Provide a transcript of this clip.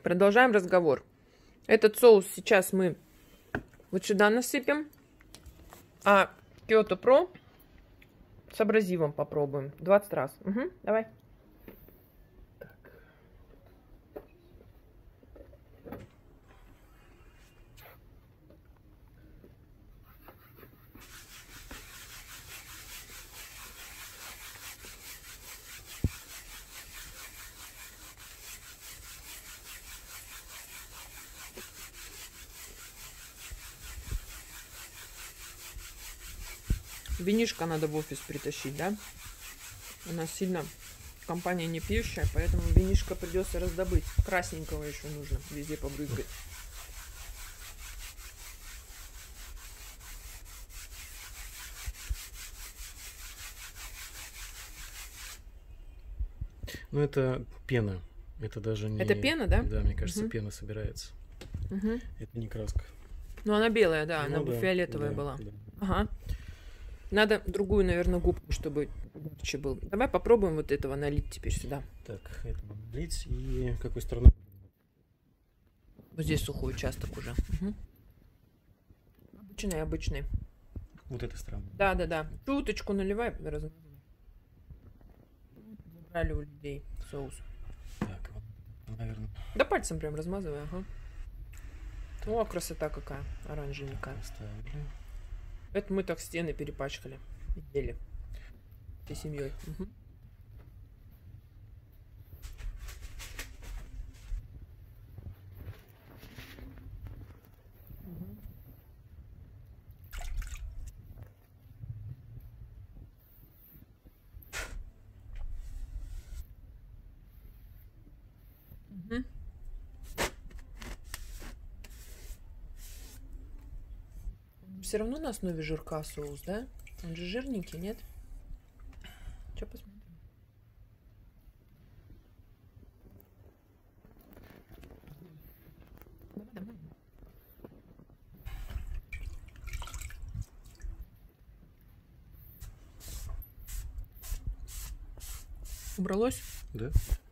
продолжаем разговор. Этот соус сейчас мы вот сюда насыпем. А Kyoto Pro с абразивом попробуем. 20 раз. Угу, давай. Винишко надо в офис притащить, да? У нас сильно компания не пьющая, поэтому винишко придется раздобыть. Красненького еще нужно везде побрызгать. Ну, это пена. Это даже не... Это пена, да? Да, мне кажется, пена собирается. Это не краска. Ну, она белая, да, Ну, она да, фиолетовая да, была. да. Ага. Надо другую, наверное, губку, чтобы ярче был. Давай попробуем вот этого налить теперь сюда. Так, это налить. И какой стороной? Вот здесь сухой участок уже. Угу. Обычный. Вот этой стороны. Да. Чуточку наливай, размазывай. Забрали у людей соус. Так, вот, наверное. Да пальцем прям размазывай, ага. О, красота какая, оранжевенькая. Оставили. Это мы так стены перепачкали. Ели. Всей семьей. Угу. Угу. Все равно на основе жирка соус, да? Он же жирненький, нет? Сейчас посмотрим. Давай. Убралось? Да.